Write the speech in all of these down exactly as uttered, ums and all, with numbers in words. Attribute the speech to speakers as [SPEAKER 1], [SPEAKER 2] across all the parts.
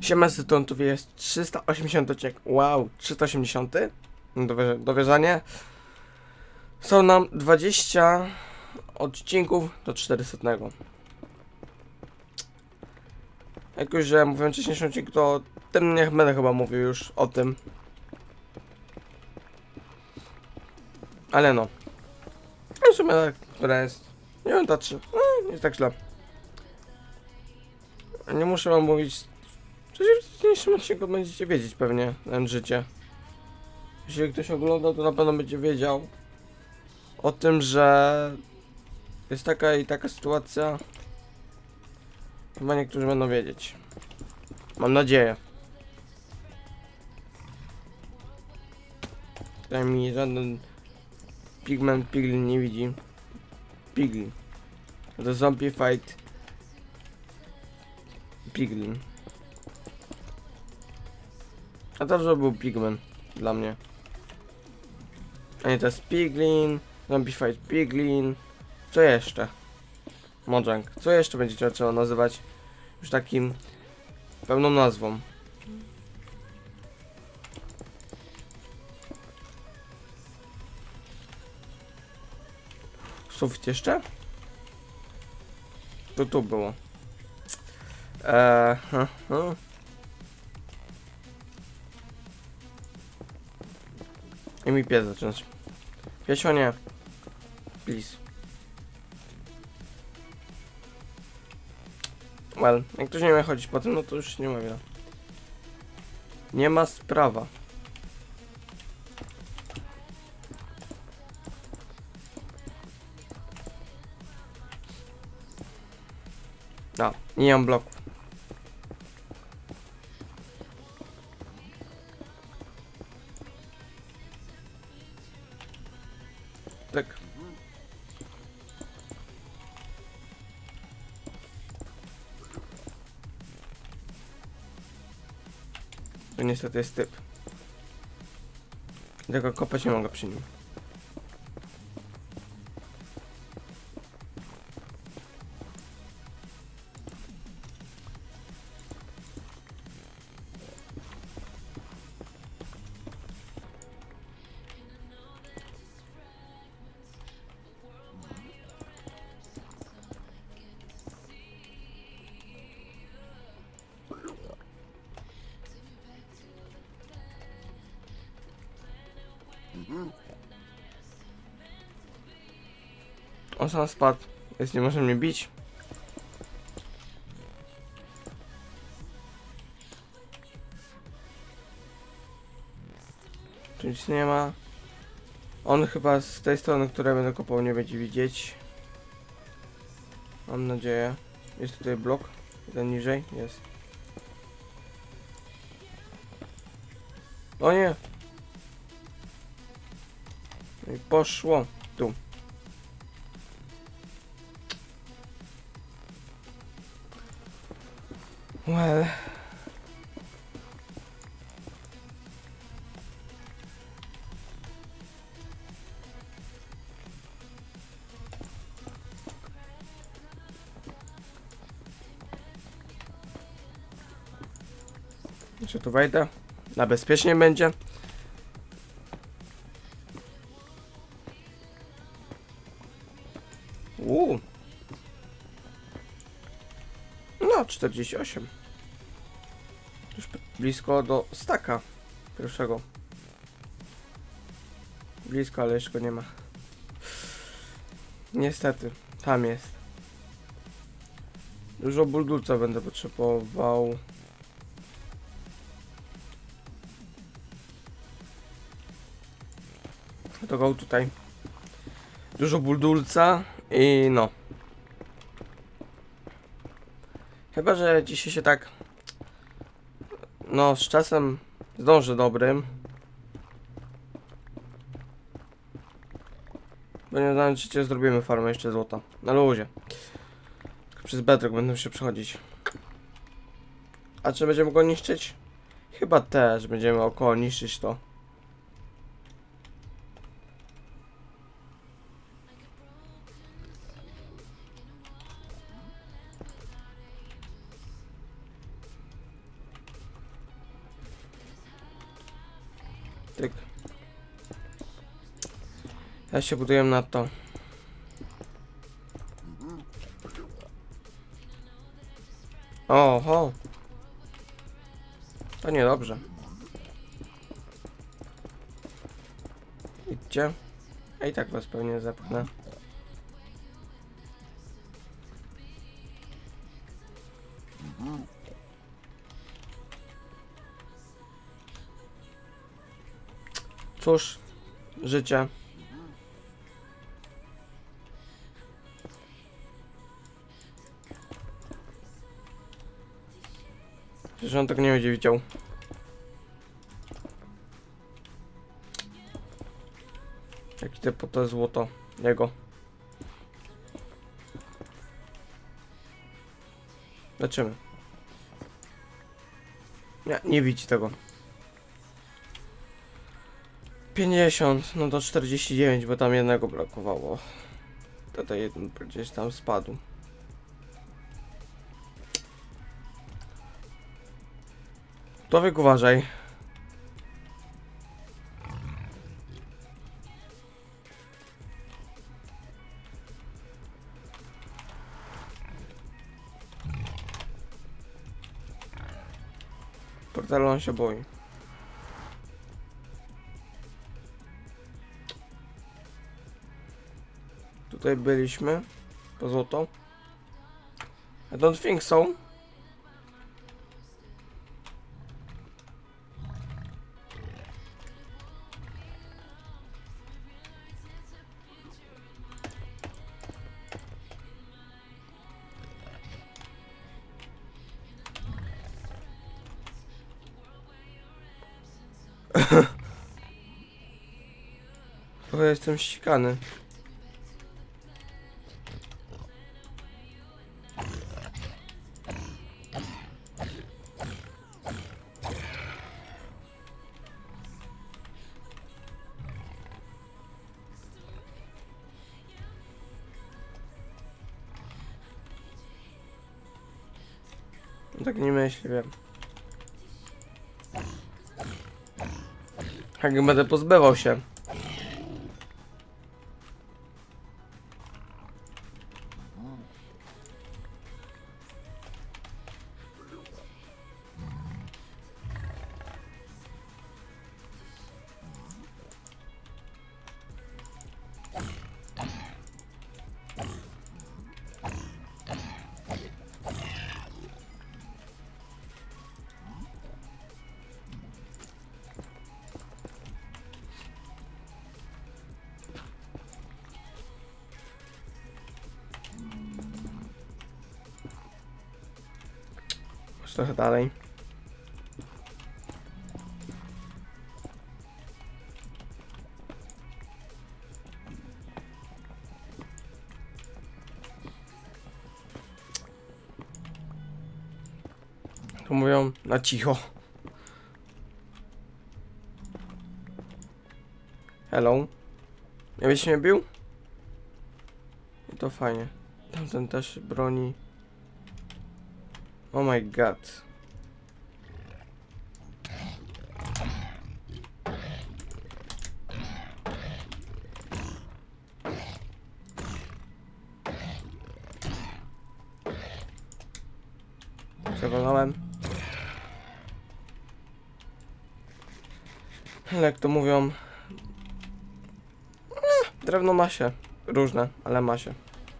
[SPEAKER 1] Siema, tu jest trzysta osiemdziesiąty odcinek. Wow, trzysta osiemdziesiąty? Dowierz dowierzanie. Są nam dwadzieścia odcinków do czterysta. Jak już że mówiłem wcześniejszy odcinek, to ten niech będę chyba mówił już o tym. Ale no. W sumie tak, która jest. Nie wiem, ta trzy. No, nie jest tak źle. Nie muszę wam mówić. Przecież w dzisiejszym odcinku będziecie wiedzieć pewnie na życie. Jeśli ktoś oglądał, to na pewno będzie wiedział o tym, że jest taka i taka sytuacja. Chyba niektórzy będą wiedzieć. Mam nadzieję. Tutaj mi żaden pigment piglin nie widzi. Piglin. To zombie fight piglin. A to, że był pigment dla mnie. A nie, to jest piglin, zombie fight piglin. Co jeszcze? Mojang. Co jeszcze będziecie trzeba nazywać już takim pełną nazwą? Sufit jeszcze? To tu było. Eee, huh, huh. I mi pies zacząć. Piesio nie. Please. Well, jak ktoś nie ma chodzić po tym, no to już nie ma wiele. Nie ma sprawa. No, nie mam bloku. Tak. To niestety jest typ. Tego kopać nie mogę przy nim. On sam spadł, więc nie może mnie bić. Tu nic nie ma. On chyba z tej strony, której będę kopał, nie będzie widzieć. Mam nadzieję. Jest tutaj blok. Jeden niżej. Jest. O nie! No i poszło. Tu. Well. Jeszcze tu wejdę. Na bezpiecznie będzie. Uuu. No, czterdzieści osiem. Już blisko do staka pierwszego. Blisko, ale jeszcze go nie ma. Niestety, tam jest. Dużo buldulca będę potrzebował. To go tutaj. Dużo buldulca i no. Chyba że dzisiaj się tak, no z czasem zdążę dobrym. Bo nie znam, czy zrobimy farmę jeszcze złota. Na luzie. Przez bedrock będą się przechodzić. A czy będziemy go niszczyć? Chyba też będziemy około niszczyć to. Tyk. Ja się buduję na to. Oho. To niedobrze. Idźcie. A i tak was pewnie zepchnę. Cóż, życie. Przecież on tak nie będzie widział. Jak idę po to złoto jego. Leczymy. Nie, nie widzi tego. pięćdziesiąt, no do czterdzieści dziewięć, bo tam jednego brakowało. Tutaj jeden gdzieś tam spadł. Człowiek, uważaj. Portalu on się boi. Tutaj byliśmy. Po złoto. I don't think so. Trochę jestem ścigany. Tak nie myślę, wiem. Jak będę pozbywał się. Trochę dalej. Tu mówią na cicho. Hello. Nie byś mnie bił? I to fajnie. Tamten też broni. Oh my god. Zawalałem. Ale jak to mówią... Drewno ma się. Różne, ale ma się.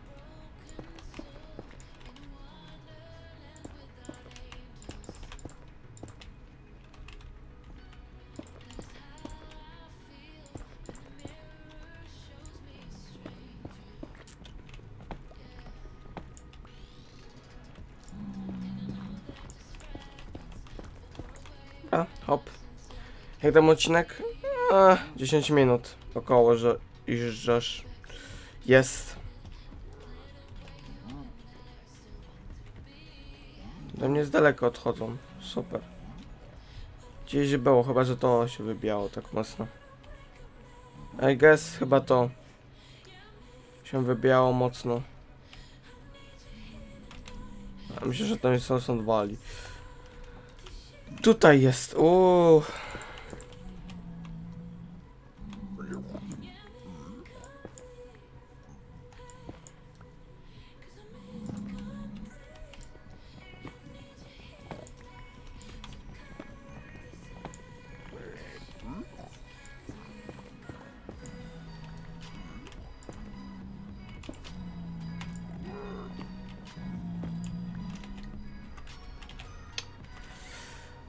[SPEAKER 1] A, hop. Jak tam odcinek? A, dziesięć minut około, że iżdżasz. Jest. Do mnie z daleka odchodzą. Super. Gdzieś było, chyba że to się wybijało tak mocno. I guess chyba to się wybijało mocno. A myślę, że to jest stąd wali. Tutaj jest. Uuu.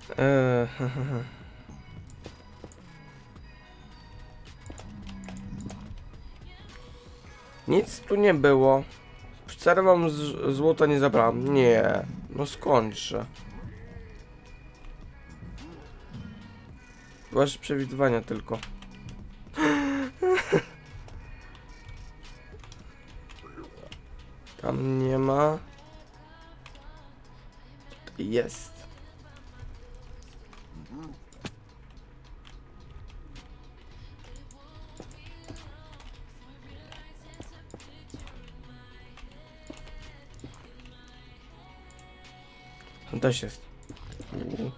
[SPEAKER 1] Eee, Nic tu nie było. Wcale wam z złota nie zabrałem. Nie. No skądże. Wasze przewidywania tylko. Tam nie ma. Tutaj jest. Tam też jest. U.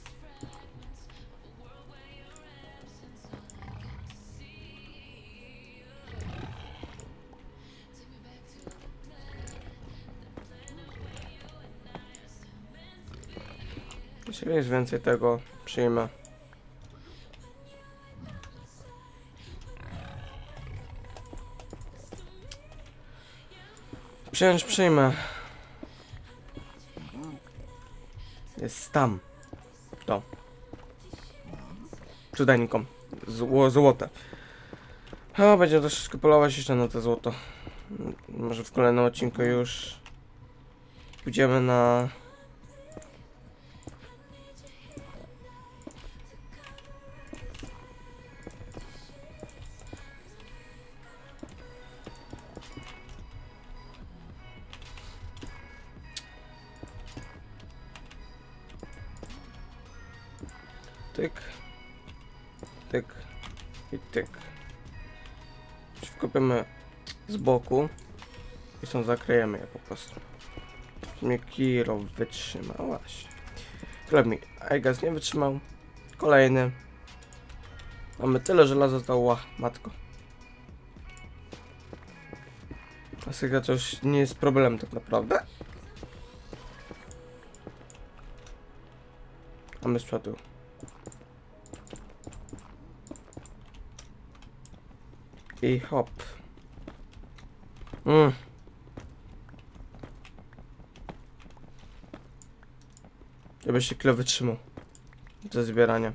[SPEAKER 1] Jeśli jest więcej tego, przyjmę. Przyjąć przyjmę. Jest tam. To. Przydajnikom. Zło, złote. O, będzie troszeczkę polować jeszcze na to złoto. Może w kolejnym odcinku już pójdziemy na... Tyk. Tyk. I tyk. Wkopiemy z boku i stąd zakryjemy je po prostu. Mnie Kiro wytrzymał właśnie. Chleb mi Aigas nie wytrzymał. Kolejny. Mamy tyle żelaza, to ła, matko. Klasyka to już nie jest problem tak naprawdę. Mamy z przodu. I hop. Mm. Żeby się kilo wytrzymał do zbierania.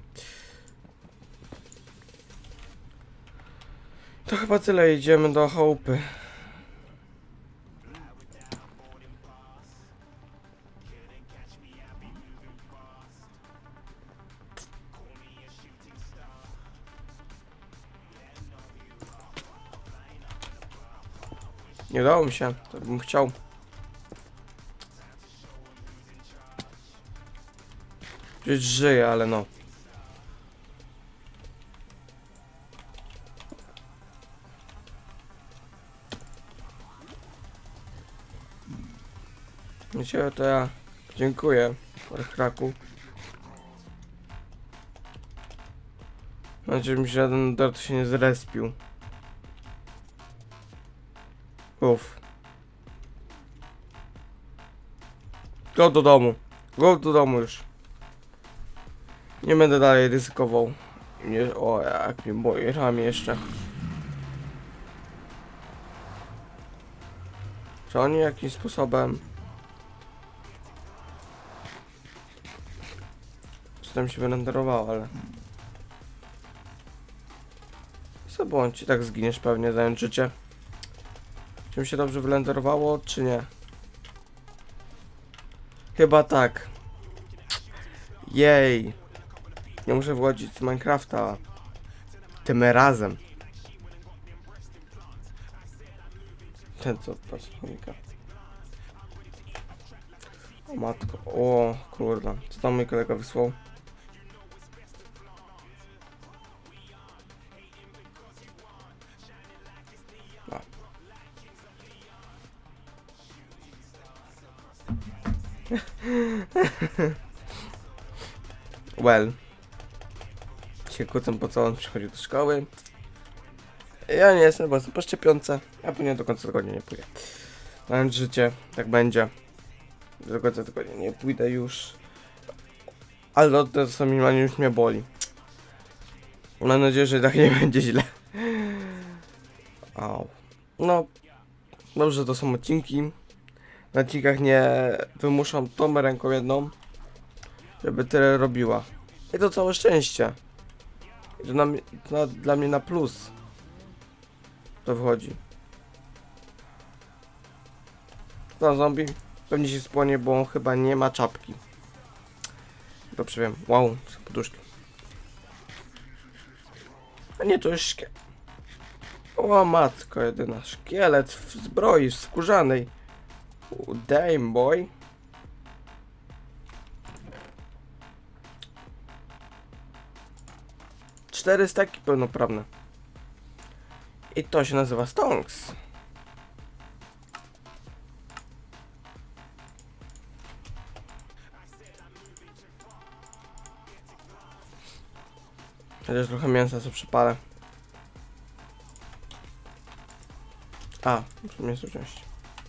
[SPEAKER 1] To chyba tyle, idziemy do chałupy. Nie udało mi się, to bym chciał. Przecież żyję, ale no. Wiecie, to ja dziękuję, Kraku. Mam nadzieję, że mi żaden dart się nie zrespił. Uff. Go do domu. Go do domu już. Nie będę dalej ryzykował. Nie, o, jak mnie boi ramię jeszcze. Czy oni jakimś sposobem... Co tam się wyrenderowało, ale... Co bądź, i tak zginiesz pewnie, zająć życie. Czy mi się dobrze wyrenderowało, czy nie? Chyba tak. Jej. Nie muszę wchodzić z Minecrafta. Tym razem. Ten co patrz, chomika. O matko, o kurwa. Co tam mój kolega wysłał? A. Well. Się kłócą, po co on przychodzi do szkoły. Ja nie jestem bardzo po szczepionce. Ja pewnie do końca tygodnia nie pójdę. Mam życie, tak będzie. Do końca tygodnia nie pójdę już. Ale od tego co minimalnie już mnie boli. Mam nadzieję, że tak nie będzie źle. Au. No. Dobrze, to są odcinki. Na odcinkach nie wymuszam tą ręką jedną. żeby tyle robiła. I to całe szczęście. I to, na, to dla mnie na plus. To wychodzi. To zombie pewnie się spłonie, bo on chyba nie ma czapki. Dobrze wiem. Wow, są poduszki. A nie, to jest szkielet. O matko jedyna. Szkielet w zbroi skórzanej. Damn boy. Cztery staki pełnoprawne. I to się nazywa stonks. Chociaż trochę mięsa sobie przypalę. A, muszę mięso wziąć.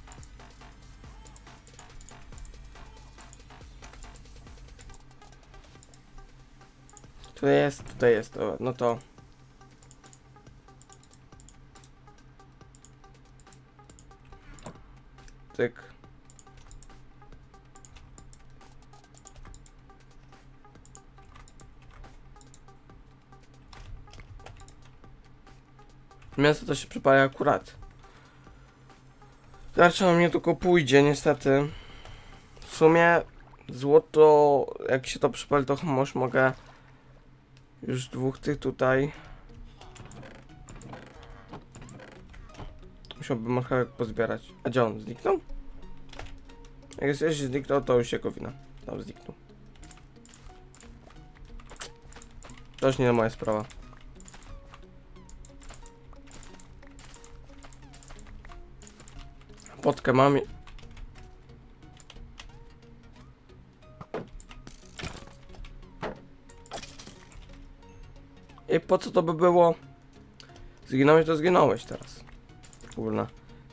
[SPEAKER 1] Tutaj jest, tutaj jest, to, no to... Tyk. Mięso to się przypala akurat. Zawsze na mnie tylko pójdzie, niestety. W sumie złoto, jak się to przypali, to może mogę już dwóch tych tutaj. Musiałbym marchewek pozbierać. A gdzie on? Zniknął? Jak jest, jeśli zniknął, to już jego wina. Tam zniknął. To już nie moja sprawa. Potkę mam. I po co to by było? Zginąłeś, to zginąłeś teraz. Kurna.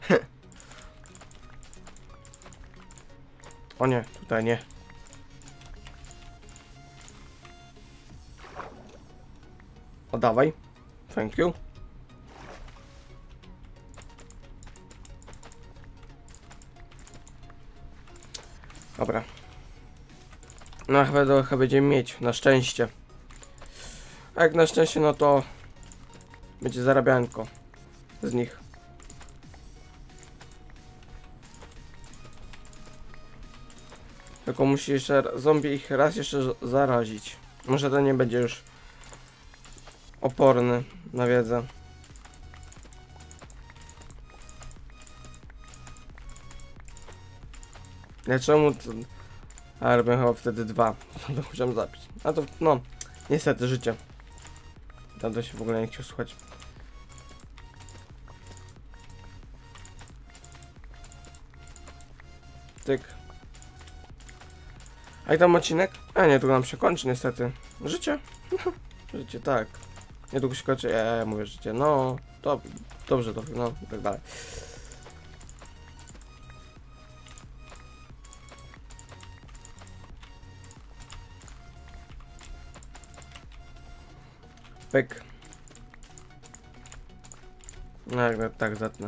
[SPEAKER 1] O nie, tutaj nie. O, dawaj. Thank you. Dobra. No chyba to chyba będziemy mieć, na szczęście. A jak na szczęście, no to będzie zarabianko z nich. Tylko musi jeszcze zombie ich raz jeszcze zarazić. Może to nie będzie już oporny na wiedzę. Ja czemu to... Ale robię chyba wtedy dwa. To chciałem zabić. A to no, niestety życie. Tam to się w ogóle nie chciał słuchać. Tyk. A i tam odcinek? A nie, tu nam się kończy niestety. Życie? Życie, tak. Niedługo się kończy, ja, ja mówię życie. No, to dobrze, to no i tak dalej. Pyk. No jak tak zatnę.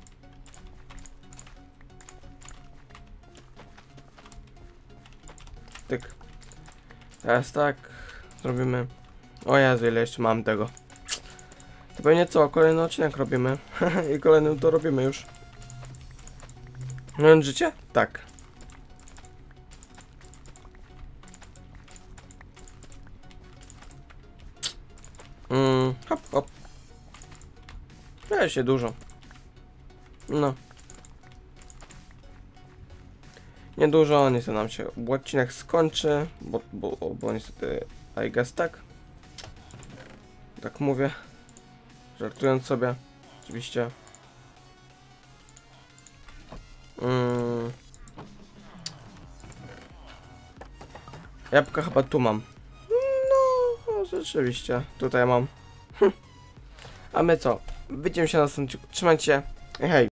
[SPEAKER 1] Tyk. Teraz tak zrobimy. O Jezu, ile jeszcze mam tego. To pewnie co, kolejny odcinek robimy. I kolejnym to robimy już. No życie? Tak. Mm, hop, hop. Ja się dużo. No. Niedużo, niestety nam się odcinek skończy, bo, bo, bo niestety I guess tak. Tak mówię. Żartując sobie. Oczywiście. Mm. Jabłka chyba tu mam. No, rzeczywiście. Tutaj mam. Hm. A my co? Widzimy się na następnym. Trzymajcie się. Hej.